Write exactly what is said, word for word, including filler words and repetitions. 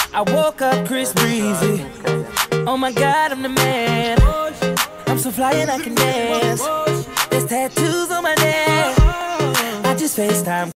I woke up Chris Breezy. Oh my God, I'm the man. I'm so fly and I can dance. There's tattoos on my neck. I just FaceTime.